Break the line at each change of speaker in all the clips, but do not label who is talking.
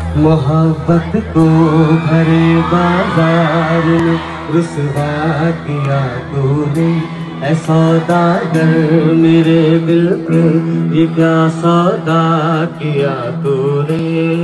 मोहब्बत को भरे बाजार में रुसवा किया तूने, ऐ सौदागर मेरे दिल पे ये क्या सौदा किया तूने।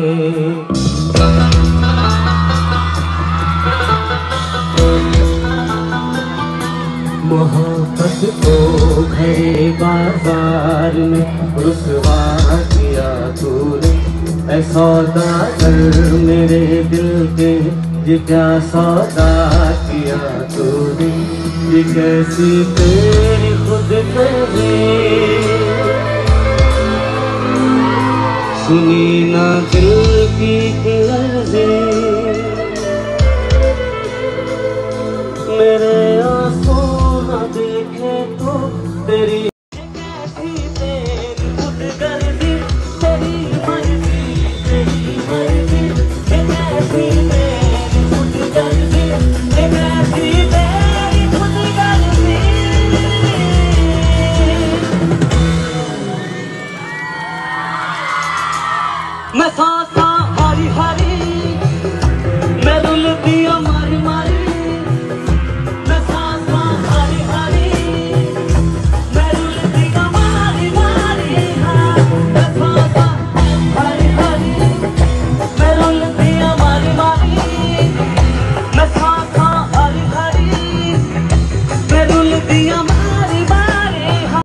मोहब्बत को भरे बाजार में रुसवा किया तूने, ऐ सौदागर मेरे दिल के ये क्या सौदा किया तूने। ये कैसी तेरी खुदगर्जी सुनी ना दिल